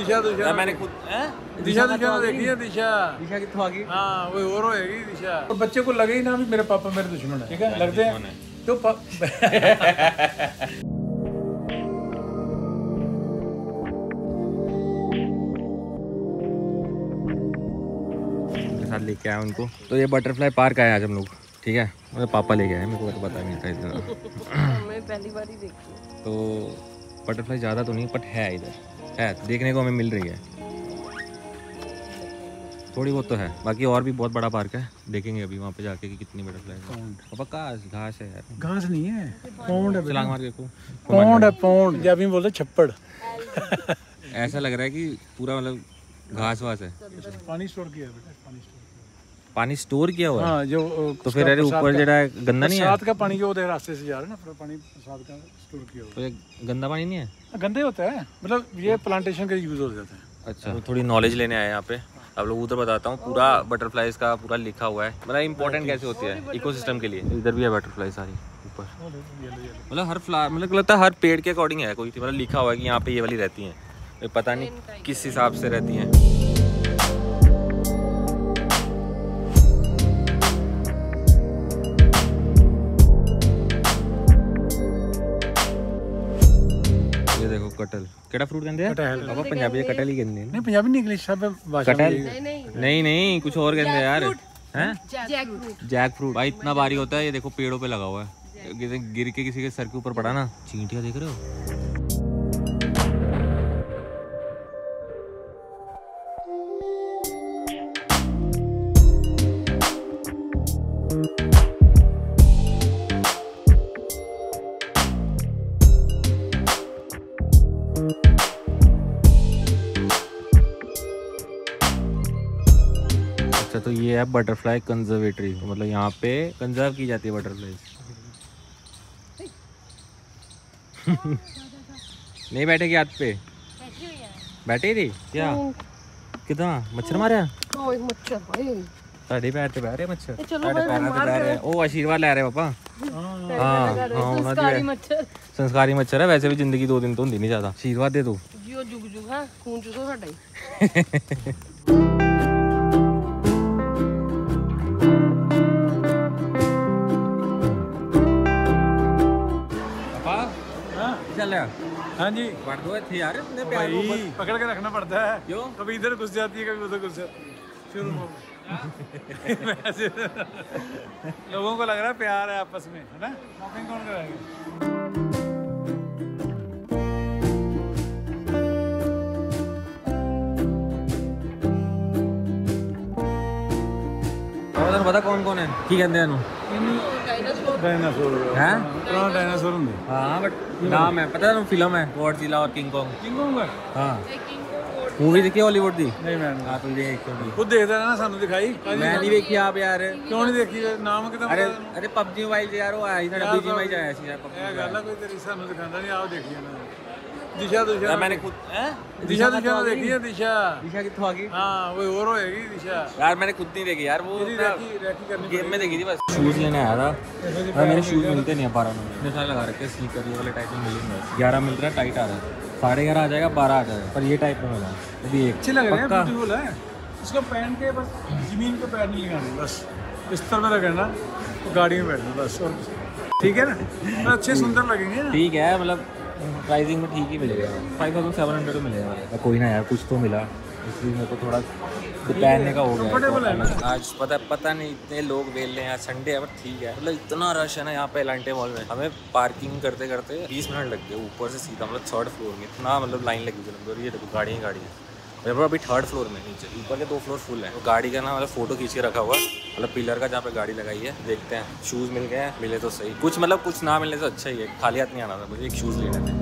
दिशा दिशा मैंने खुद दिशा दिशा तो देखी है। दिशा दिशा कितों आ गई? हाँ वही और होएगी दिशा। और बच्चे को लगे ही ना भी मेरे पापा मेरे दुश्मन है, ठीक है, लगते हैं तो साथ लेके आए उनको। तो ये बटरफ्लाई पार्क आए आज हम लोग, ठीक है, मतलब पापा लेके आए, मेरे को तो पता नहीं था इतना। मैं पहली बार ही देखी। तो बटरफ्लाई ज़्यादा तो नहीं बट है, इधर है देखने को हमें मिल रही है, थोड़ी बहुत तो है। बाकी और भी बहुत बड़ा पार्क है, देखेंगे अभी वहाँ पे जाके कि कितनी बटरफ्लाई है। पापा घास है यार, घास नहीं है, पौंड है, छलांग मार के देखो, पौंड है, पौंड जब भी बोलते छप्पड़। ऐसा लग रहा है कि पूरा मतलब घास वास है। पानी स्टोर किया है बेटा, पानी स्टोर पानी स्टोर किया हुआ है। हाँ जो तो फिर अरे ऊपर जरा गंदा नहीं है? बरसात का पानी जो उधर रास्ते से जा रहा है ना, पूरा पानी बरसात का स्टोर किया हुआ तो ये गंदा पानी नहीं है? है। गंदे होता है, मतलब ये प्लांटेशन का यूज हो जाता है। अच्छा, तो थोड़ी नॉलेज लेने आए यहाँ पे। आप लोग उधर बताता हूँ, पूरा बटरफ्लाईज का पूरा लिखा हुआ है, मतलब इम्पोर्टेंट कैसे होती है इकोसिस्टम के लिए। इधर भी है बटरफ्लाई सारी ऊपर, मतलब हर फ्लावर, मतलब लगता है हर पेड़ के अकॉर्डिंग है कोई, मतलब लिखा हुआ है कि यहाँ पे ये वाली रहती हैं, पता नहीं किस हिसाब से रहती हैं। ये देखो कटल, केड़ा फ्रूट कहते हैं पापा? पंजाबी कटल ही कहते हैं। नहीं पंजाबी नहीं, इंग्लिश सब भाषा कटल में। नहीं कुछ और कहते हैं यार, हैं? जैक फ्रूट भाई इतना भारी होता है, ये देखो पेड़ों पे लगा हुआ है, गिर के किसी के सर के ऊपर पड़ा ना। चींटियां देख रहे हो? अच्छा, तो ये है बटरफ्लाई कंजर्वेटरी, मतलब यहाँ पे कंजर्व की जाती है बटरफ्लाई। नहीं बैठे हाथ पे? बैठे थी क्या? कितना मच्छर मारे? साढ़े पैर पे बह रहे मच्छर, साढ़े पैर पे बह रहे। ओ आशीर्वाद ले रहे पापा। हाँ संस्कारी मच्छर है, वैसे भी जिंदगी 2 दिन तो होती नहीं ज्यादा। आशीर्वाद दे दो। जुग जुग है, खून चूसो साडा ही। चल हाँ जी, बढ़ दो थे यार, इतने प्यार भाई पकड़ के रखना पड़ता है। क्यों? कभी इधर घुस जाती है, कभी उधर घुस जाती है। शुरू में वैसे लोगों को लग रहा है प्यार है आपस में, है ना? शॉपिंग कौन कराएगा? पता कौन कौन है की कहते हैं? डायनासोर हैं? पुराना डायनासोर होंगे। हाँ बट नाम है पता है, फिल्म है गॉडजिला और किंग कॉन्ग। King Kong? हाँ मूवी देखी हॉलीवुड दी? नहीं मैंने। हाँ तो देख खुद देखता ना, सानू दिखाई। मैं नहीं देखी आप यार। क्यों नहीं देखी? नाम कितना? अरे PUBG मोबाइल यार वो आई था, PUBG मोबाइल आया सी यार। ਇਹ ਗੱਲ ਆ ਕੋਈ ਤੇਰੀ ਸਾਨੂੰ ਦਿਖਾਉਂਦਾ ਨਹੀਂ, ਆਓ ਦੇਖੀਏ ਨਾ। दिशा दिशा मैंने खुद दिशा दिशा तो देखी है। दिशा दिशा कितों आ गई? हाँ वही और होएगी दिशा यार, मैंने खुद नहीं देखी यार, वो गेम में देखी थी बस। शूज लेने आया था, मेरे शूज मिलते नहीं है 12 में, इतने सारे लगा रखे स्नीकर, ये वाले टाइप में मिलेंगे। 11 मिल रहा है, टाइट आ रहा है, 11.5 आ जाएगा, 12 आ जाएगा, पर ये टाइप में मिला अभी एक। अच्छे लग रहे हैं, ब्यूटीफुल है। इसको पहन के बस जमीन पे पैर नहीं लगाने, बस बिस्तर में रखना, तो गाड़ी में बैठना बस, और ठीक है ना? अच्छे सुंदर लगेंगे। ठीक है, मतलब प्राइसिंग में ठीक ही मिलेगा, 5700 मिलेगा। कोई ना यार, कुछ तो मिला, इसलिए मेरे को थोड़ा पहनने का हो गया। आज पता नहीं इतने लोग वेल रहे हैं, आज संडे है, बट ठीक है। मतलब इतना रश है ना यहाँ पे एलांटे मॉल में, हमें पार्किंग करते करते 20 मिनट लग गए, ऊपर से सीधा मतलब 3rd फ्लोर में इतना मतलब लाइन लगी थी। और ये देखो गाड़ी है, मेरे पास अभी 3rd फ्लोर में, नीचे ऊपर के 2 फ्लोर फुल है। तो गाड़ी का ना मतलब फोटो खींच के रखा हुआ, मतलब पिलर का जहाँ पे गाड़ी लगाई है। देखते हैं, शूज़ मिल गए हैं, मिले तो सही। कुछ मतलब कुछ ना मिलने से अच्छा ही है, खाली हाथ नहीं आना था मुझे, एक शूज़ लेने थे।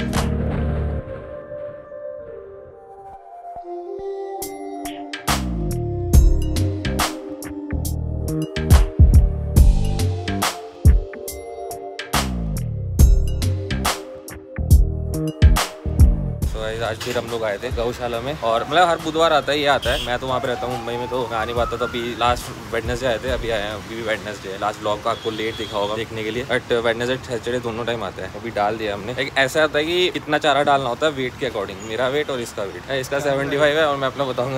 गाइस आज फिर हम लोग आए थे गौशाला में, और मतलब हर बुधवार आता है, ये आता है। मैं तो वहाँ पे रहता हूँ मुंबई में, तो मैं आ नहीं पाता। तो अभी लास्ट वेडनेसडे आए थे, अभी आए हैं। अभी भी वेडनेसडे है। लास्ट ब्लॉग का आपको लेट दिखा होगा देखने के लिए, बट वेडनेसडे सैटरडे दोनों टाइम आता है। अभी डाल दिया हमने। एक ऐसा होता है कि कितना चारा डालना होता है वेट के अकॉर्डिंग। मेरा वेट और इसका वेट है, इसका 75 है और मैं अपना बताऊँगा।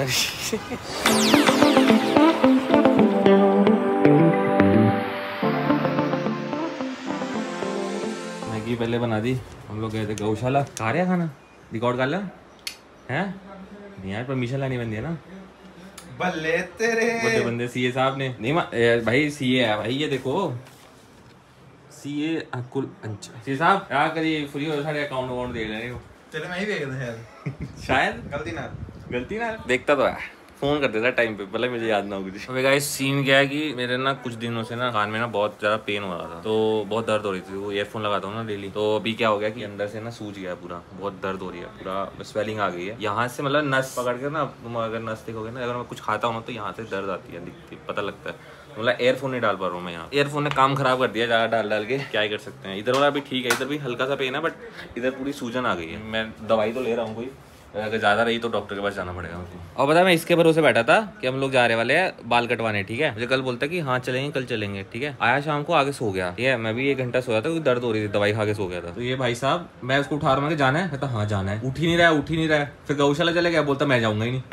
मैगी पहले बना दी। हम लोग गए थे गौशाला। खा रहे खाना रिकॉर्ड कर ला है नहीं यार, परमिशन लानी बनती है ना। बल्ले तेरे बड़े बंदे सीए साहब ने नहीं भाई सीए है भाई, ये देखो सीए अकुल सीए साहब क्या करिए फ्री हो सारे अकाउंट दे रहे हो। चलो मैं ही देखता शायद शायद गलती ना देखता तो है, फोन कर देता टाइम पे, भले मुझे याद ना हो कुछ। अबे गाइस सीन क्या है कि मेरे ना कुछ दिनों से ना कान में ना बहुत ज़्यादा पेन हो रहा था, तो बहुत दर्द हो रही थी। वो ईयरफोन लगाता हूँ ना डेली, तो अभी क्या हो गया कि अंदर से ना सूज गया पूरा, बहुत दर्द हो रही है, पूरा स्वेलिंग आ गई है यहाँ से। मतलब नस पकड़ के ना, तुम अगर नस देखोगे ना, अगर मैं कुछ खाता हूँ तो यहाँ से दर्द आती है, दिखती पता लगता है। मतलब एयरफोन नहीं डाल पा रहा हूँ मैं यहाँ। एयरफोन ने काम खराब कर दिया ज़्यादा डाल के, क्या ही कर सकते हैं। इधर वाला भी ठीक है, इधर भी हल्का सा पेन है, बट इधर पूरी सूजन आ गई है। मैं दवाई तो ले रहा हूँ कोई, अगर ज़्यादा रही तो डॉक्टर के पास जाना पड़ेगा मुझको। और पता है मैं इसके भरोसे बैठा था कि हम लोग जा रहे वाले हैं बाल कटवाने, ठीक है। मुझे कल बोलता कि हाँ चलेंगे, कल चलेंगे, ठीक है। आया शाम को, आगे सो गया, ठीक है। मैं भी 1 घंटा सोया था क्योंकि दर्द हो रही थी, दवाई खा के सो गया था। तो ये भाई साहब, मैं उसको उठा रहा हूँ, जाना है, कहता हाँ जाना है। उठ ही नहीं रहा है। फिर गौशाला चले गया, बोलता मैं जाऊंगा ही नहीं।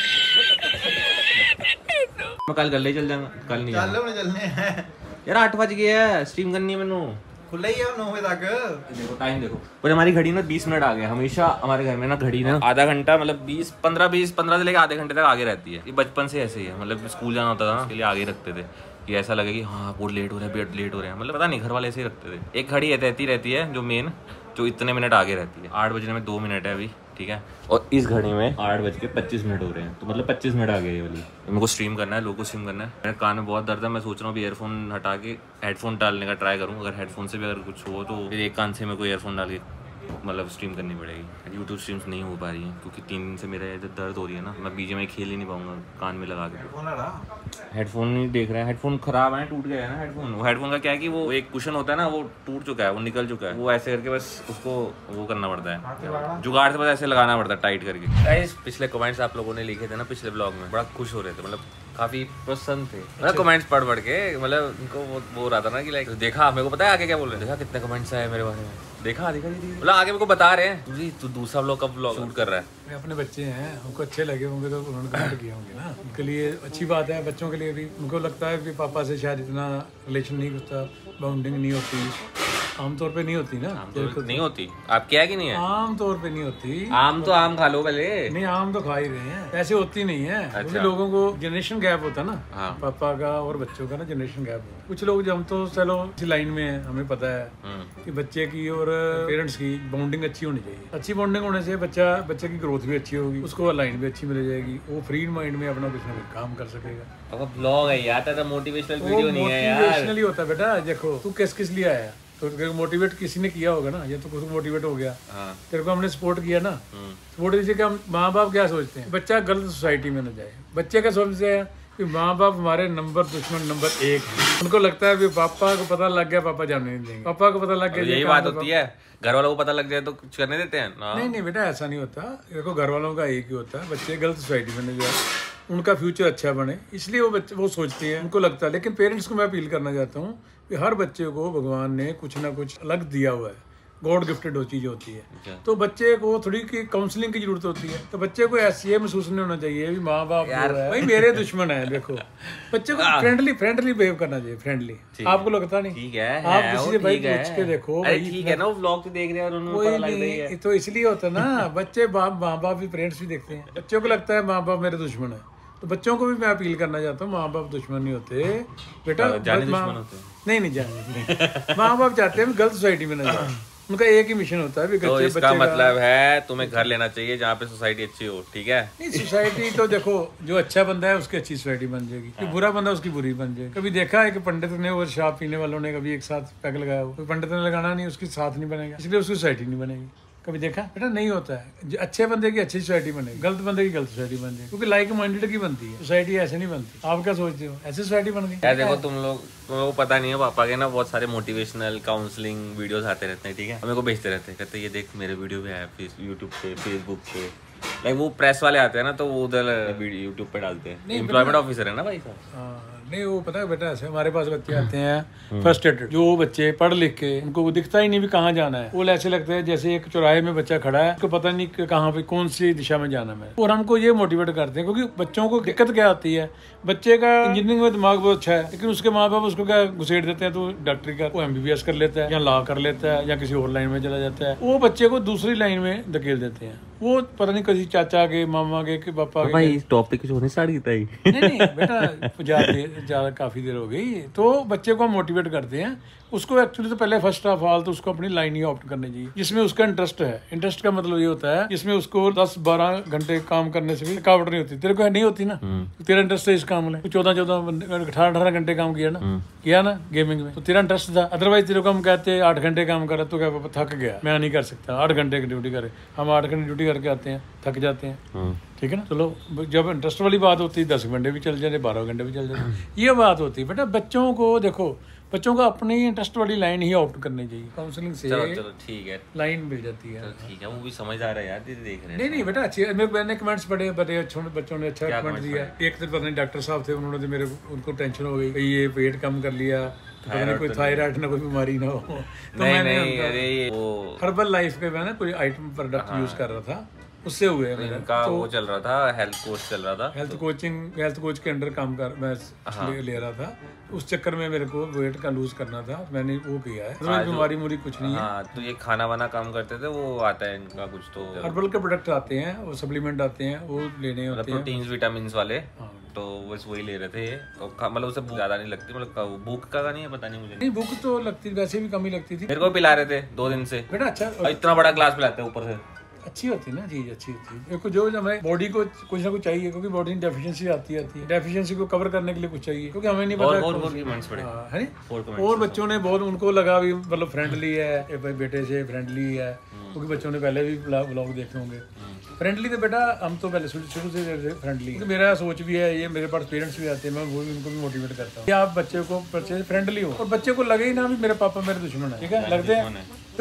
मैं कल गले चल जाऊंगा, कल नहीं चलने हैं यार। 8 बज गए है, स्ट्रीम करनी है मैनू। खुला ही है 9 बजे तक। देखो टाइम देखो, पर हमारी घड़ी ना 20 मिनट आ गए। हमेशा हमारे घर में ना घड़ी ना आधा घंटा, मतलब 15 से लेकर आधे घंटे तक आगे रहती है। ये बचपन से ऐसे ही है, मतलब स्कूल जाना होता था ना, इसके लिए आगे रखते थे कि ऐसा लगे कि हाँ बहुत लेट हो रहा है, बेड लेट हो रहे हैं। मतलब पता नहीं, घर वाले ऐसे ही रखते थे। एक घड़ी रहती है जो मेन, जो इतने मिनट आगे रहती है। 8 बजने में 2 मिनट है अभी, ठीक है। और इस घड़ी में 8:25 हो रहे हैं, तो मतलब 25 मिनट आ गए ये वाली। मेरे को स्ट्रीम करना है, लोगों को स्ट्रीम करना है। मेरे कान में बहुत दर्द है, मैं सोच रहा हूँ अभी ईयरफोन हटा के हेडफोन डालने का ट्राई करूँ। अगर हेडफोन से भी अगर कुछ हो तो फिर एक कान से मेरे को ईयरफोन डाल के मतलब स्ट्रीम करनी पड़ेगी। यूट्यूब स्ट्रीम्स नहीं हो पा रही है क्योंकि 3 दिन से मेरा इधर दर्द हो रही है ना। मैं बीजीएमआई खेल ही नहीं पाऊंगा कान में लगा के। हेडफोन नहीं देख रहा है, हेडफोन खराब है, टूट गया है ना हेडफोन। वो हेडफोन का क्या है कि वो एक कुशन होता है ना, वो टूट चुका है, वो निकल चुका है। वो ऐसे करके बस उसको वो करना पड़ता है, जुगाड़ से बस ऐसे लगाना पड़ता है टाइट करके। गाइस पिछले कमेंट्स आप लोगों ने लिखे थे ना पिछले ब्लॉग में, बड़ा खुश हो रहे थे, मतलब काफी प्रसन्न थे। मतलब कमेंट्स पढ़ के मतलब उनको वो हो रहा था ना कि लाइक देखा, मेरे को पता है आगे क्या बोल रहे हैं, देखा कितने कमेंट्स आए मेरे बारे में, देखा मतलब आगे मेरे को बता रहे हैं तू दूसरा ब्लॉग कब ब्लॉग शूट कर रहा है। अपने बच्चे हैं, उनको अच्छे लगे होंगे तो उन्होंने कमेंट किए होंगे ना, उनके लिए अच्छी बात है। बच्चों के लिए भी उनको लगता है कि पापा से शायद इतना रिलेशन नहीं होता, बाउंडिंग नहीं होती, आमतौर पे नहीं होती ना। नहीं होती, आप क्या कि नहीं है, आमतौर पे नहीं होती। आम तो आम खा लो पहले। नहीं आम तो खा ही रहे हैं, ऐसे होती नहीं है। अच्छा। लोगों को जनरेशन गैप होता है ना। हाँ। पापा का और बच्चों का ना जनरेशन गैप होता है। कुछ लोग हम तो चलो इसी लाइन में है, हमें पता है कि बच्चे की और पेरेंट्स की बॉन्डिंग अच्छी होनी चाहिए। अच्छी बॉन्डिंग होने से बच्चे की ग्रोथ भी अच्छी होगी, उसको लाइन भी अच्छी मिल जाएगी, वो फ्री माइंड में अपना कुछ ना कुछ काम कर सकेगा। अब ब्लॉग है यार, तो मोटिवेशनल वीडियो नहीं है यार। मोटिवेशनल ही होता है बेटा। देखो तू किस लिए आया, तो मोटिवेट किसी ने किया होगा ना, ये तो कुछ मोटिवेट हो गया। हाँ। तेरे को हमने सपोर्ट किया ना, सपोर्ट दीजिए कि हम माँ बाप क्या सोचते हैं, बच्चा गलत सोसाइटी में न जाए। बच्चे क्या सोचते हैं कि माँ बाप हमारे दुश्मन नंबर 1 है। उनको लगता है कि पापा को पता लग गया, पापा जाने नहीं देंगे, पापा को पता लग गया। यही बात होती है, घर वालों को पता लग जाए तो कुछ करने देते हैं ना। नहीं बेटा ऐसा नहीं होता। देखो घर वालों का एक ही होता है, बच्चे गलत सोसाइटी में न जाए, उनका फ्यूचर अच्छा बने, इसलिए वो सोचते हैं, उनको लगता है। लेकिन पेरेंट्स को मैं अपील करना चाहता हूँ कि हर बच्चे को भगवान ने कुछ ना कुछ अलग दिया हुआ है, गॉड गिफ्टेड वो चीज होती है। तो बच्चे को थोड़ी की काउंसलिंग की जरूरत होती है। तो बच्चे को ऐसे ये महसूस नहीं होना चाहिए भी माँ बाप भाई मेरे दुश्मन है। देखो बच्चे को फ्रेंडली बिहेव करना चाहिए, फ्रेंडली। आपको लगता नहीं? ठीक है, आप किसी से भाई पूछ के देखो, ठीक है ना, वो व्लॉग तो देख रहे हैं और उनको पता लग रही है। तो इसलिए होता है ना, बच्चे माँ बाप भी पेरेंट्स भी देखते हैं। बच्चों को लगता है माँ बाप मेरे दुश्मन है, तो बच्चों को भी मैं अपील करना चाहता हूँ, माँ बाप दुश्मन नहीं होते बेटा, जाने दुश्मन होते हैं। नहीं जाने माँ बाप चाहते हैं गलत सोसाइटी में न जाए, उनका एक ही मिशन होता है। तो इसका मतलब है तुम्हें घर लेना चाहिए जहाँ पे सोसाइटी अच्छी हो, ठीक है। नहीं सोसाइटी तो देखो, जो अच्छा बंदा है उसकी अच्छी सोसाइटी बन जाएगी, जो बुरा बंदा उसकी बुरी बन जाएगी। कभी देखा है कि पंडित ने और शराब पीने वालों ने कभी एक साथ पैग लगाया हो? कोई पंडित ने लगाना नहीं, उसके साथ नहीं बनेगा, इसलिए उसकी सोसाइटी नहीं बनेगी। कभी देखा बेटा? नहीं होता है। अच्छे बंदे की अच्छी सोसाइटी बनेगी, गलत बंदे की गलत सोसाइटी बनती है, क्योंकि लाइक माइंडेड की बनती है सोसाइटी, ऐसे नहीं बनती। आप क्या सोचते हो? ऐसी सोसाइटी बन गई यार देखो तुम लोग को पता नहीं है, पापा के ना बहुत सारे मोटिवेशनल काउंसलिंग वीडियोस आते रहते हैं, ठीक है, हमें को भेजते रहते हैं, कहते ये देख मेरे वीडियो भी आया यूट्यूब पे, फेसबुक पे, लाइक वो प्रेस वाले आते हैं ना, तो वो उधर वीडियो यूट्यूब पे डालते हैं। एम्प्लॉयमेंट ऑफिसर है ना भाई साहब। नहीं वो पता है बेटा, ऐसे हमारे पास बच्चे आते हैं फ्रस्ट्रेटेड, जो बच्चे पढ़ लिख के उनको दिखता ही नहीं भी कहाँ जाना है, वो ऐसे लगता है जैसे एक चौराहे में बच्चा खड़ा है, उसको पता नहीं कि कहाँ पे कौन सी दिशा में जाना है। और हमको ये मोटिवेट करते हैं, क्योंकि बच्चों को दिक्कत क्या आती है, बच्चे का इंजीनियरिंग में दिमाग बहुत अच्छा है, लेकिन उसके माँ बाप उसको क्या घुसेड़ देते हैं, तो डॉक्टरी का वो MBBS कर लेता है या लॉ कर लेता है या किसी और लाइन में चला जाता है, वो बच्चे को दूसरी लाइन में धकेल देते हैं। वो पता नहीं किसी चाचा के, मामा के, पापा के। भाई इस टॉपिक कुछ होने स्टार्ट किया ही नहीं बेटा, ज्यादा काफी देर हो गई। तो बच्चे को हम मोटिवेट करते हैं, उसको एक्चुअली तो पहले फर्स्ट ऑफ ऑल तो उसको अपनी लाइन ही ऑप्ट करनी चाहिए जिसमें उसका इंटरेस्ट है। इंटरेस्ट का मतलब ये होता है जिसमें उसको 10-12 घंटे काम करने से भी थकावट नहीं होती। तेरे को नहीं होती ना, तेरा इंटरेस्ट है इस काम में, 14-18 घंटे काम किया ना गेमिंग में, तो तेरा इंटरेस्ट था। अदरवाइज तेरे को हम कहते 8 घंटे काम कर, तो क्या थक गया, मैं नहीं कर सकता, 8 घंटे की ड्यूटी करे। हम 8 घंटे ड्यूटी करके आते हैं, थक जाते हैं, ठीक है ना। चलो जब इंटरेस्ट वाली बात होती है 10 घंटे भी चल जाते, 12 घंटे भी चल जाते, ये बात होती है। बेटा बच्चों को देखो, बच्चों को अपनी इंटरेस्ट वाली लाइन ही ऑप्ट करनी चाहिए। काउंसलिंग से चलो ठीक है, लाइन मिल जाती है। ठीक है, वो भी समझदार है यार, दीदी देख रहे हैं। नहीं बेटा अच्छी, मैंने कमेंट्स पढ़े, बड़े अच्छे बच्चों ने अच्छा कमेंट दिया। एक तो पता नहीं डॉक्टर साहब थे, उन्होंने तो मेरे उनको टेंशन हो गई, ये वेट कम कर लिया, पता नहीं कोई थायराइड ना कोई बीमारी ना हो। तो मैंने हर्बल लाइफ के मैं कोई आइटम प्रोडक्ट यूज कर रहा था, उससे हुए मेरा। इनका वो चल रहा था, हेल्थ कोच चल रहा था, हेल्थ कोच के अंडर काम कर मैं ले रहा था। उस चक्कर में मेरे को वेट का लूज करना था, मैंने वो किया है। तो बीमारी मुरी कुछ नहीं है। हाँ, तो ये खाना वाना काम करते थे, वो आता है इनका कुछ तो हर्बल के प्रोडक्ट आते हैं, वो सप्लीमेंट आते हैं, वो लेने होते हैं, प्रोटीन्स विटामिन वाले। तो बस वही ले रहे थे ये, मतलब उसे भूख ज्यादा नहीं लगती, मतलब भूख का नहीं है, पता नहीं मुझे। नहीं भूख तो लगती, वैसे भी कम ही लगती थी। मेरे को पिला रहे थे 2 दिन से बेटा। अच्छा, इतना बड़ा ग्लास पिलाते हैं ऊपर से। अच्छी होती है ना चीज, अच्छी होती है। देखो जो हमें बॉडी को कुछ ना कुछ चाहिए, क्योंकि बॉडी में डेफिशिएंसी आती है, डेफिशिएंसी को कवर करने के लिए कुछ चाहिए, क्योंकि हमें नहीं पता। और बच्चों ने बहुत, उनको लगा भी मतलब फ्रेंडली है, बेटे से फ्रेंडली है, क्योंकि बच्चों ने पहले भी व्लॉग देखे होंगे। फ्रेंडली तो बेटा हम तो पहले शुरू से फ्रेंडली, तो मेरा सोच भी है ये, मेरे पास पेरेंट्स भी आते हैं, मैं वो भी उनको भी मोटिवेट करता हूँ कि आप बच्चे से फ्रेंडली हो, और बच्चे को लगे ही ना भी मेरे पापा मेरे दुश्मन है, ठीक है, लगते हैं तो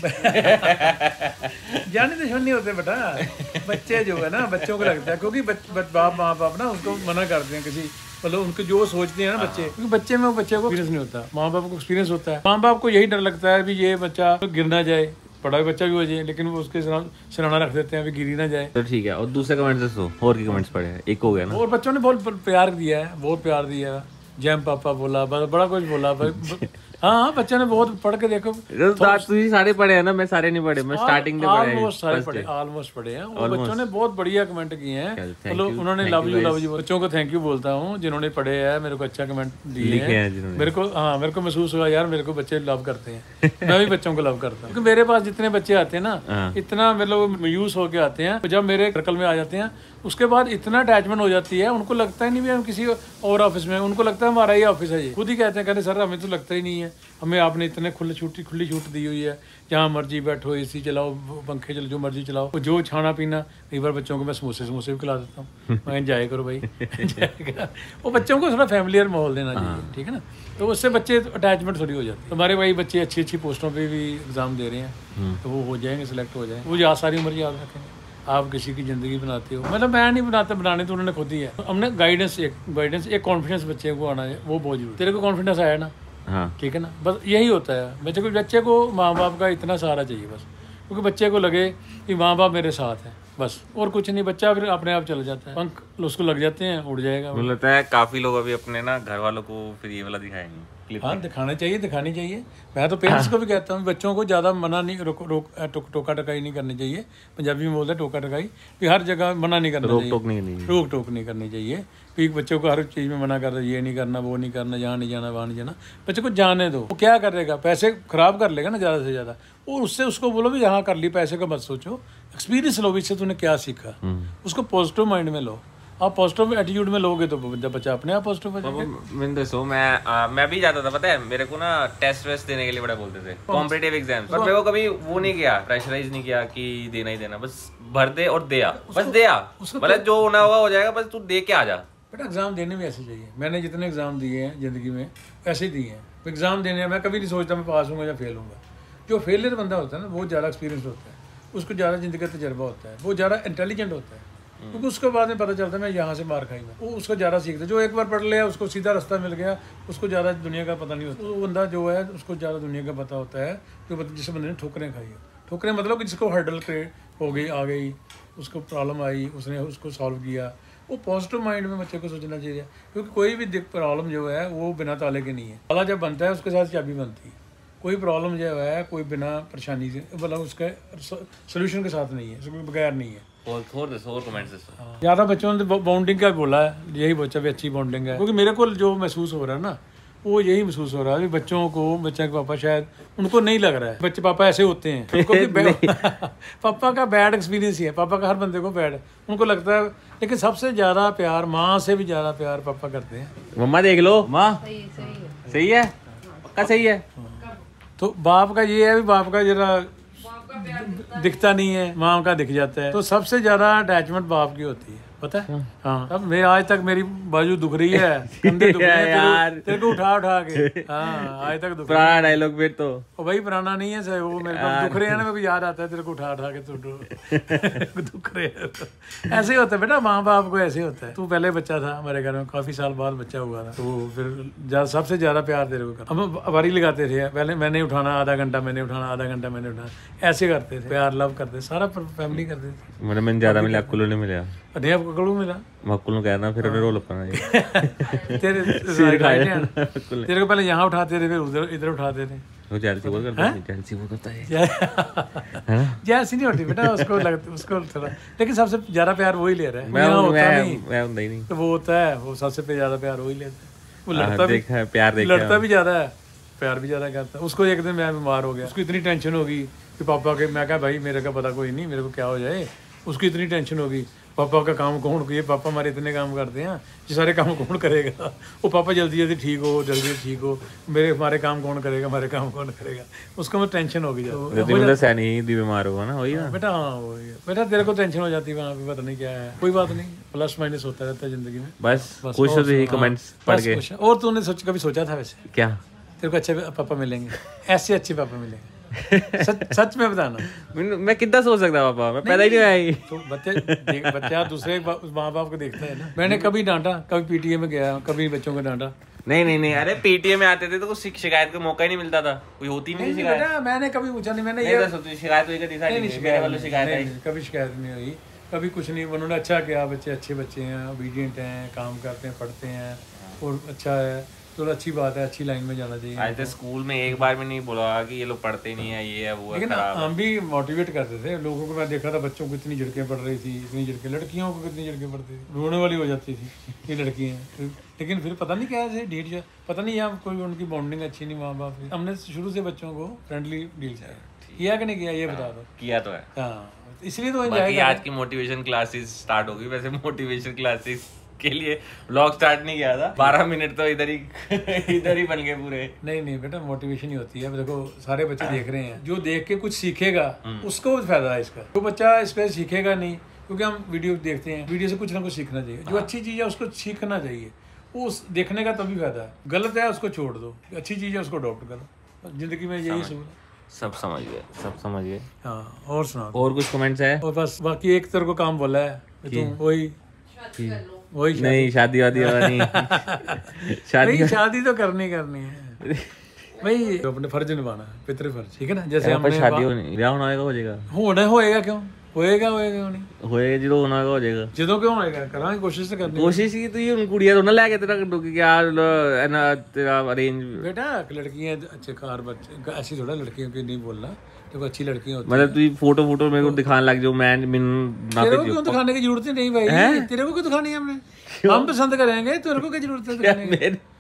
जाने दुश्मन नहीं होते बेटा। बच्चे जो है ना, बच्चों को लगता है, क्योंकि माँ बाप ना उसको मना करते हैं किसी, मतलब उनके जो सोचते हैं ना बच्चे, क्योंकि बच्चे को एक्सपीरियंस नहीं होता, माँ बाप को एक्सपीरियंस होता है। माँ बाप को यही डर लगता है भी ये बच्चा गिर ना जाए, पढ़ा हुआ बच्चा भी हो जाए, लेकिन वो उसके सराहना रख देते हैं, गिरी ना जाए। तो ठीक है, और दूसरे कमेंट्स दो, और की कमेंट्स पढ़े हैं, एक हो गया ना। और बच्चों ने बहुत प्यार दिया है, बहुत प्यार दिया है, जैम पापा बोला, बड़ा कुछ बोला। हाँ बच्चे ने बहुत पढ़ के देखो, सारे पढ़े हैं ना, मैं सारे नहीं पढ़े, मैं स्टार्टिंग में ऑलमोस्ट पढ़े हैं। और बच्चों ने बहुत बढ़िया कमेंट किए हैं, मतलब उन्होंने लव यू बच्चों को थैंक यू बोलता हूँ जिन्होंने पढ़े हैं, मेरे को अच्छा कमेंट दिए हैं। मेरे को महसूस हुआ यार, मेरे को बच्चे लव करते हैं, मैं भी बच्चों को लव करता हूँ, क्योंकि मेरे पास जितने बच्चे आते हैं ना, इतना मतलब यूज होके आते हैं, जब मेरे सर्कल में आ जाते हैं उसके बाद इतना अटैचमेंट हो जाती है, उनको लगता ही नहीं भी हम किसी और ऑफिस में, उनको लगता है हमारा ही ऑफिस है ये, खुद ही कहते हैं, कहते सर हमें तो लगता ही नहीं है, हमें आपने इतने खुली छूट दी हुई है, जहाँ मर्जी बैठो, AC चलाओ, पंखे चलो, जो मर्जी चलाओ, जो खाना पीना। कई बार बच्चों को मैं समोसे भी खिला देता हूँ, मैं जाए करो भाई। वो बच्चों को थोड़ा फैमिलियर माहौल देना चाहिए, ठीक है ना, तो उससे बच्चे अटैचमेंट थोड़ी हो जाती है। हमारे भाई बच्चे अच्छी पोस्टों पर भी एग्जाम दे रहे हैं, तो वो हो जाएंगे, सिलेक्ट हो जाएंगे, वो सारी उम्र याद रखेंगे। आप किसी की ज़िंदगी बनाते हो, मतलब मैं नहीं बनाता, बनाने तो उन्होंने खुद ही है। हमने गाइडेंस एक कॉन्फिडेंस बच्चे को आना है, वो बहुत जरूरी। तेरे को कॉन्फिडेंस आया ना, हाँ ठीक है ना, बस यही होता है। बच्चे को माँ बाप का इतना सहारा चाहिए बस, क्योंकि बच्चे को लगे कि माँ बाप मेरे साथ हैं, बस और कुछ नहीं। बच्चा फिर अपने आप चला जाता है, पंख उसको लग जाते हैं, उड़ जाएगा। मुझे लगता है काफी लोग अभी अपने ना घर वालों को फिर ये वाला दिखाएंगे। हाँ दिखानी चाहिए। मैं तो पेरेंट्स को भी कहता हूँ बच्चों को ज़्यादा मना नहीं, टोका टकाई नहीं करनी चाहिए। पंजाबी में बोलते हैं टोका टकाई, कि हर जगह मना नहीं करना चाहिए, रोक टोक नहीं करनी चाहिए कि बच्चों को हर चीज़ में मना कर दो, ये नहीं करना, वो नहीं करना, यहाँ नहीं जाना, वहाँ नहीं जाना। बच्चे को जाने दो, वो क्या करेगा, पैसे खराब कर लेगा ना ज़्यादा से ज़्यादा। और उससे उसको बोलो भी यहाँ कर ली, पैसे का मत सोचो, एक्सपीरियंस लो, इससे तूने क्या सीखा, उसको पॉजिटिव माइंड में लो। आप पॉजिटिव एटीट्यूड में लोगे तो जब बच्चा अपने आप पॉजिटिव हो जाएगा। मैंने दसो मैं भी जाता था, पता है मेरे को ना टेस्ट वेस्ट देने के लिए बड़ा बोलते थे, कॉम्पिटिटिव एग्जाम, पर मेरे को कभी वो नहीं किया, प्रेशराइज नहीं किया कि देना ही देना, बस भर दे और दे आ, बस दे आ, मतलब जो होना होगा हो जाएगा, बस तू दे के आ जा। बेटा एग्जाम देने में ऐसे चाहिए, मैंने जितने एग्जाम दिए हैं जिंदगी में ऐसे ही दिए हैं। एग्जाम देने में मैं कभी नहीं सोचता मैं पास हूँगा या फेल हूँगा। जो फेलियर बंदा होता है ना वो ज़्यादा एक्सपीरियंस होता है, उसको ज़्यादा जिंदगी का तजर्बा होता है, वो ज़्यादा इंटेलिजेंट होता है, क्योंकि उसके बाद में पता चलता है मैं यहाँ से मार खाई, वो उसको ज़्यादा सीखता है। जो एक बार पढ़ लिया उसको सीधा रास्ता मिल गया, उसको ज़्यादा दुनिया का पता नहीं होता। वो बंदा जो है उसको ज़्यादा दुनिया का पता होता है, जो जिस बंदे ने ठोकरें खाई है। ठोकरें मतलब कि जिसको हर्डल हो गई, आ गई, उसको प्रॉब्लम आई, उसने उसको सॉल्व किया, वो पॉजिटिव माइंड में बच्चे को सोचना चाहिए, क्योंकि कोई भी प्रॉब्लम जो है वो बिना ताले के नहीं है। ताला जब बनता है उसके साथ चाबी बनती है। कोई प्रॉब्लम जो है कोई बिना परेशानी से मतलब उसके सोल्यूशन के साथ नहीं है, उसके बगैर नहीं है। और कमेंट्स ज़्यादा बच्चों ने बॉन्डिंग का बोला है, यही बच्चा भी अच्छी बॉन्डिंग है, क्योंकि मेरे को जो महसूस हो रहा है ना वो यही महसूस हो रहा है कि बच्चों को बच्चे के पापा शायद उनको नहीं लग रहा है बच्चे पापा ऐसे होते हैं, उनको पापा का बैड एक्सपीरियंस ही है, पापा का हर बंदे को बैड उनको लगता है, लेकिन सबसे ज़्यादा प्यार माँ से भी ज़्यादा प्यार पापा करते हैं। मम्मा देख लो, माँ सही है, पक्का सही है। तो बाप का ये है भी बाप का जरा दिखता नहीं है, माँ का दिख जाता है, तो सबसे ज्यादा अटैचमेंट बाप की होती है, पता है। हाँ, अब मैं आज तक मेरी बाजू दुख रही है, कंधे दुख रहे हैं यार, तेरे को उठा उठा के। हाँ, आज तक दुख पुराना डायलॉग फिर तो ओ भाई पुराना नहीं है सर, वो मेरे को दुख रहे हैं ना, मेरे को याद आता है तेरे को उठा उठा के तू दुख रहे हैं। ऐसे ही होता है बेटा, माँ बाप को ऐसे होता है। तू पहले बच्चा था हमारे घर में, काफी साल बाद बच्चा हुआ था, तो फिर सबसे ज्यादा प्यार तेरे को कर। हम बारी लगाते थे, पहले मैंने उठाना आधा घंटा, मैंने उठाना आधा घंटा, मैंने उठाना, ऐसे करते थे, प्यार लव करते, सारा फैमिली करते थे। मैंने ज्यादा मिला, अक्कुल नहीं मिला, नहीं आपको कड़ू मिला, मक्कुल को कहना फिर रोल अपना तेरे को पहले यहाँ उठाते थे, फिर उधर इधर उठाते थे। वो जेलसी वो करता है, जेलसी वो करता है, जेलसी नहीं होती बेटा, उसको लगता उसको थोड़ा, लेकिन सबसे ज्यादा प्यार वही ले रहा है। मैं होता ही नहीं, तो वो होता है, वो सबसे ज्यादा प्यार वही लेता है। वो लड़ता भी प्यार लड़ता भी ज्यादा है, प्यार भी ज्यादा करता है। उसको एक दिन मैं बीमार हो गया, उसको इतनी टेंशन होगी कि पापा के, मैं कहा भाई मेरे का पता कोई नहीं, मेरे को क्या हो जाए, उसकी इतनी टेंशन होगी, पापा का काम कौन किए, पापा हमारे इतने काम करते हैं, ये सारे काम कौन करेगा, वो पापा जल्दी जल्दी ठीक हो, जल्दी ठीक हो, हमारे काम कौन करेगा, हमारे काम कौन करेगा, उसको मैं टेंशन होगी बीमार होगा ना, वही ना बेटा। हाँ वही बेटा, तेरे को टेंशन हो जाती है वहाँ पे, पता नहीं क्या है, कोई बात नहीं, प्लस माइनस होता रहता है जिंदगी में। बस खुश हो यही कमेंट्स पढ़ के। और तूने कभी सोचा था वैसे क्या तेरे को अच्छे पापा मिलेंगे, ऐसे अच्छे पापा मिलेंगे? सच में बताना, मैं कितना सोच सकता पापा, मैं पैदा ही नहीं आई। तो बच्चा दूसरे माँ बाप को देखता है ना। मैंने कभी डांटा, कभी पीटीए में गया, कभी बच्चों को डांटा नहीं, अरे पीटीए में आते थे तो कुछ शिकायत का मौका ही नहीं मिलता था, कोई होती नहीं शिकायत। मैंने कभी पूछा नहीं, मैंने ये शिकायत हुई कभी शिकायत नहीं हुई, कभी कुछ नहीं। उन्होंने अच्छा किया, बच्चे अच्छे बच्चे हैं, ओबीडियंट हैं, काम करते हैं, पढ़ते हैं, और अच्छा है, तो अच्छी बात है, अच्छी लाइन में जाना चाहिए। आज तक स्कूल में एक बार भी नहीं बोला कि ये लोग पढ़ते नहीं है, ये है वो है, लेकिन हम भी मोटिवेट करते थे लोगों को। मैं देखा था बच्चों को इतनी झिड़कें पड़ रही थी, इतनी झिड़कें, लड़कियों को कितनी झिड़कें पड़ती थी, रोने वाली हो जाती थी ये लड़की हैं। लेकिन फिर पता नहीं क्या है ढीठ, पता नहीं यहाँ कोई उनकी बॉन्डिंग अच्छी नहीं माँ बाप की। हमने शुरू से बच्चों को फ्रेंडली डील किया कि नहीं किया, ये बता दो। किया तो है, हाँ, इसलिए तो आज की मोटिवेशन क्लासेस स्टार्ट होगी। वैसे मोटिवेशन क्लासेस के लिए व्लॉग स्टार्ट नहीं किया था, 12 मिनट तो इधर ही बन गए पूरे। नहीं बेटा, मोटिवेशन ही होती है। देखो सारे बच्चे देख रहे हैं, जो देख के कुछ सीखेगा उसको फायदा है इसका। जो बच्चा इस पर सीखेगा नहीं, क्योंकि हम वीडियो देखते हैं, वीडियो से कुछ ना कुछ सीखना चाहिए। जो अच्छी चीज है उसको सीखना चाहिए, उस देखने का तभी फायदा है। गलत है उसको छोड़ दो, अच्छी चीज है उसको अडॉप्ट करो। जिंदगी में यही सूल है। सब समझ गए। हाँ, और सुना, और कुछ कमेंट्स है? और बस बाकी एक तेरे को काम बोला है, तुम वही नहीं, शादी वादी वाला नहीं। शादी तो करनी है भाई, अपने फर्ज निभाना है, पितृ फर्ज, ठीक है ना। जैसे हमने शादी ब्याह होएगा क्यों होएगा जो होना हो जाएगा, ਜਦੋਂ क्यों होएगा, करांगे कोशिश तो करनी। कोशिश की तो ये कुड़ियां तो ना लेके तेरा अरेंज। बेटा लड़कियां अच्छे कार बच्चे, ऐसी थोड़ा लड़कियों की नहीं बोलना, देखो अच्छी लड़कियां होती मतलब तू फोटो मेरे को दिखाने लग जाओ, मैं तेरे को क्यों दिखाने की जरूरत नहीं भाई, तेरे को क्यों दिखानी है हमने, हम पसंद करेंगे, तेरे को क्या जरूरत है दिखाने की?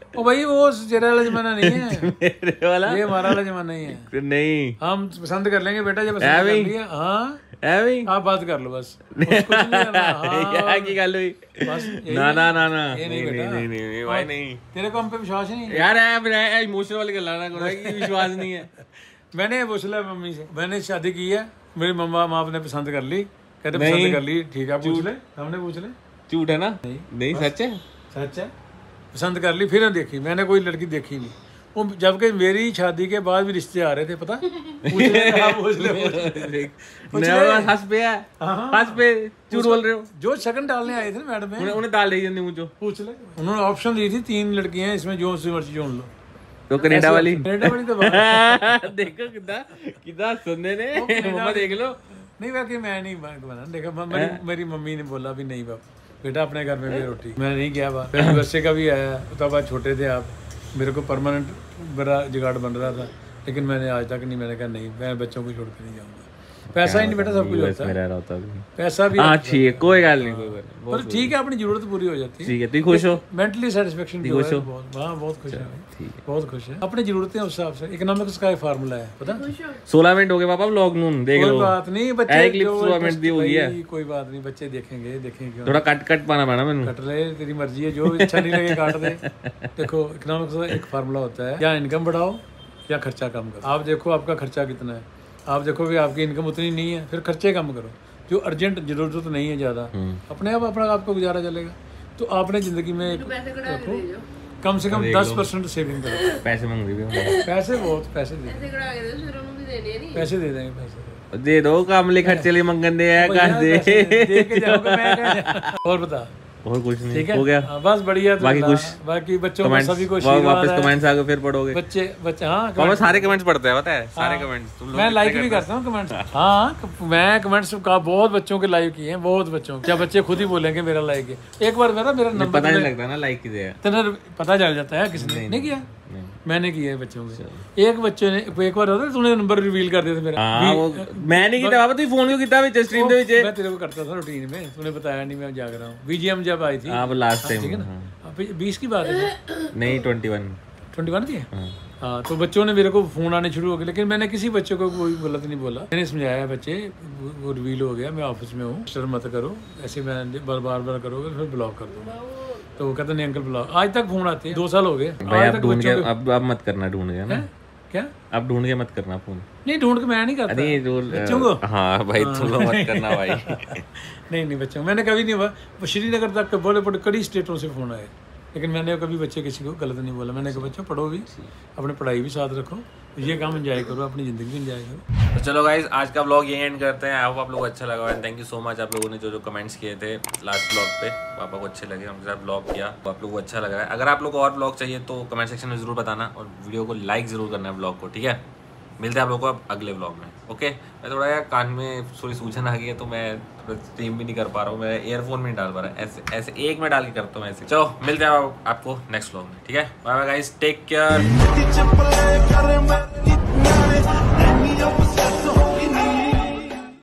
ओ भाई वो तेरा वाला जमाना नहीं है, मेरे वाला ये हमारा वाला जमाना नहीं है। नहीं हम पसंद कर लेंगे बेटा, जब पसंद कर लिया हाँ है भाई आप बात कर लो बस, कुछ नहीं करना। हाँ यार की गल हुई बस यही ना ना ना ना ये नहीं नहीं बेटा। नहीं नहीं भाई नहीं तेरे को हम पे विश्वास ही नहीं है। यार है इमोशनल वाली गल्ला ना करो कि विश्वास नहीं है। मैंने पूछ लिया मम्मी से, मैंने शादी की है, मेरी मम्मा बाप ने पसंद कर ली, कहते पसंद कर ली, ठीक है पूछ ले, हमने पूछ ले, झूठ है ना? नहीं सच है, सच है, पसंद कर ली। फिर देखी मैंने, कोई लड़की देखी नहीं वो, जबकि मेरी शादी के बाद भी रिश्ते आ रहे थे, पता पूछ ले, हाँ, पूछ ले। हंस पे है, हंस पे झूठ बोल रहे हो। जो शगन डालने आए थे ना मैडम में, उन्हें डाल रही है मुझे, पूछ ले, उन्होंने ऑप्शन दी थी 3 लड़कियां हैं इसमें, जो सी मर्जी चुन लो। तो कनाडा वाली तो बात देखो कितना सुनने ने मम्मा देख लो। नहीं बाकी मैं नहीं बना, देखा मेरी मम्मी ने बोला भी नहीं बाप बेटा अपने घर में भी रोटी, मैं नहीं गया बात। फिर बच्चे का भी आया, तब आप छोटे थे आप, मेरे को परमानेंट बड़ा जुगाड़ बन रहा था, लेकिन मैंने आज तक नहीं, मैंने कहा नहीं मैं बच्चों को छोड़ कर नहीं जाऊँगा। पैसा ही नहीं बेटा सब कुछ होता है, पैसा भी ठीक है, कोई गल नहीं, कोई बात पर ठीक है, अपनी जरूरत पूरी हो जाती है। ठीक है, तू खुश हो? मेंटली सेटिस्फेक्शन खुश हो? बहुत खुश है भाई, बहुत खुश है। अपनी जरूरतें उस हिसाब से, इकोनॉमिक्स का फार्मूला है पता। 16 मिनट हो गए पापा व्लॉग नून देख लो। कोई बात नहीं, बच्चे एक क्लिप 16 मिनट दी हुई है, कोई बात नहीं, बच्चे देखेंगे क्यों। थोड़ा कट पाना पैना मैंने। कट ले, तेरी मर्जी है, जो अच्छा नहीं लगे काट दे। देखो इकोनॉमिक्स का एक फार्मूला होता है, या इनकम बढ़ाओ या खर्चा कम करो। आप देखो आपका खर्चा कितना है, आप देखो कि आपकी इनकम उतनी नहीं है, फिर खर्चे कम करो। जो अर्जेंट जरूरत नहीं है ज़्यादा, अपने आप अपना आपको गुजारा चलेगा। तो आपने ज़िंदगी में देखो कम से कम 10% सेविंग करो। पैसे मांग रही है, पैसे बहुत पैसे दे देंगे, पैसे दे देंगे, पैसे दे दो, काम ले खर्चे लिए मंगन दे है कर दे के जाओगे मैं। और बता और कुछ नहीं ठीक है, हो गया बस बढ़िया। बाकी कुछ बाकी बच्चों को सभी को वापस कमेंट्स आगे फिर पढ़ोगे बच्चे हाँ पापा सारे कमेंट्स पढ़ते हैं, पता है सारे कमेंट्स तुम लोग मैं लाइक भी करता हूँ कमेंट्स। हाँ मैं कमेंट्स का बहुत बच्चों के लाइक किए हैं, बहुत बच्चों, क्या बच्चे खुद ही बोलेंगे मेरा लाइक है। एक बार मेरा नंबर पता नहीं लगता ना लाइक की है, तेरा पता चल जाता है किसने नहीं किया, मैंने किया है बच्चों के। एक बच्चे ने एक बार होता तूने नंबर रिवील कर दिया था मेरा, हां वो मैं नहीं किया बाबा, तू फोन क्यों किया विच स्ट्रीम दे विच? मैं तेरे को करता था रूटीन में, तूने बताया नहीं, मैं जाग रहा हूं। बीजीएम जब आई थी हां वो लास्ट टाइम, ठीक है ना, 20 की बात है नहीं 21 की है। हाँ तो बच्चों ने मेरे को फोन आने शुरू हो गए, लेकिन मैंने किसी बच्चे को कोई गलत नहीं बोला, मैंने समझाया बच्चे वो रिवील हो गया, मैं ऑफिस में हूँ, स्टर मत करो ऐसे, मैं बार करोगे फिर ब्लॉक कर दूंगा। तो वो कहते नहीं अंकल ब्लॉक, आज तक फोन आते हैं, 2 साल हो गए भाई। आज तक ढूंढ के अब मत करना, ढूंढ के ना क्या, अब ढूंढ के मत करना फोन, नहीं ढूंढ के मैं नहीं करता, नहीं बच्चों को। हाँ भाई तुम लोग मत करना भाई। नहीं बच्चों मैंने कभी नहीं हुआ, श्रीनगर तक बड़े बड़े कड़ी स्टेटों से फोन आए, लेकिन मैंने कभी बच्चे किसी को गलत नहीं बोला। मैंने कहा बच्चों पढ़ो भी, अपनी पढ़ाई भी साथ रखो, ये काम एंजॉय करो, अपनी ज़िंदगी भी एंजॉय करो। तो चलो गाइज आज का व्लॉग यही एंड करते हैं। आई होप आप लोगों को अच्छा लगा and thank you so much आप लोगों ने जो कमेंट्स किए थे लास्ट व्लॉग पे, पापा को अच्छे लगे, हमसे साथ व्लॉग किया तो आप लोगों को अच्छा लग रहा है। अगर आप लोग को और व्लॉग चाहिए तो कमेंट सेक्शन में जरूर बताना और वीडियो को लाइक जरूर करना है व्लॉग को, ठीक है। मिलते हैं आप लोगों को अगले व्लॉग में, ओके। मैं थोड़ा यार कान में थोड़ी सूजन आ गई है तो मैं स्ट्रीम भी नहीं कर पा रहा हूँ, मैं ईयरफोन में नहीं डाल पा रहा, ऐसे एक में डाल के करता हूँ ऐसे। चलो मिलते हैं आपको नेक्स्ट व्लॉग में, ठीक है। Bye bye guys, take care.